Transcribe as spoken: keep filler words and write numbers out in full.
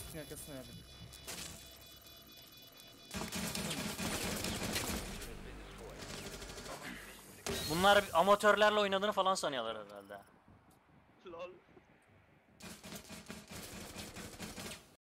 Kutunun arkasına yardım. Bunlar amatörlerle oynadığını falan sanıyorlar herhalde. Lol.